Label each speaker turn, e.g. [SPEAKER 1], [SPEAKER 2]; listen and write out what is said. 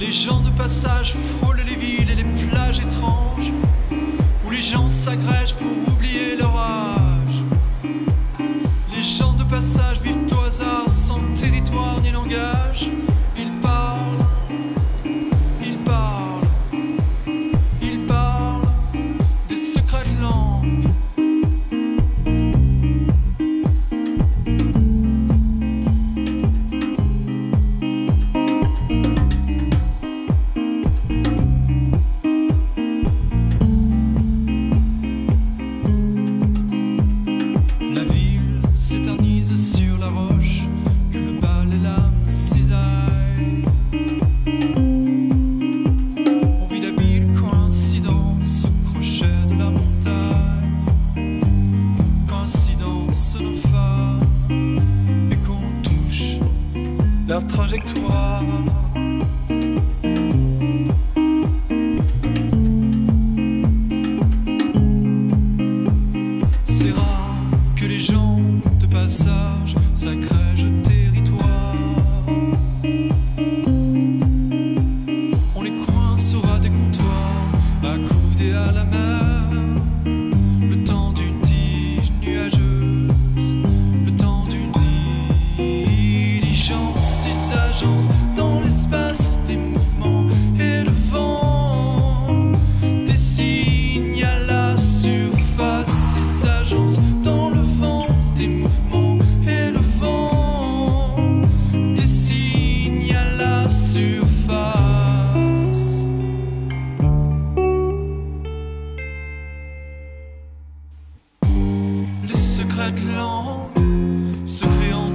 [SPEAKER 1] Les gens de passage frôlent les villes et les plages étranges, où les gens s'agrègent pour oublier leur âge. Les gens de passage vivent au hasard, sans territoire ni langage. Ils parlent, ils parlent, ils parlent des secrets de langue. S'éternise sur la roche, que le bal et l'âme cisaillent. On vit d'habiles coïncidences au crochet de la montagne. Coïncidence nos femmes, et qu'on touche leur trajectoire. C'est rare que les gens de passage s'agrègent au territoire. On les coincera des comptoirs, accoudés à la mer, le temps d'une tige nuageuse, le temps d'une diligence. Ils s'agencent dans l'espace des mouvements et le vent des signes à la surface. Ils s'agencent dans le vent des mouvements et le vent des signes à la surface. Les secrets de langue se créent en